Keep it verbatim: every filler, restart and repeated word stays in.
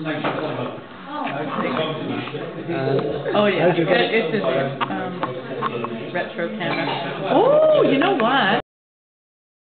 Oh yeah, it's, it's this um, retro camera. Oh, you know what?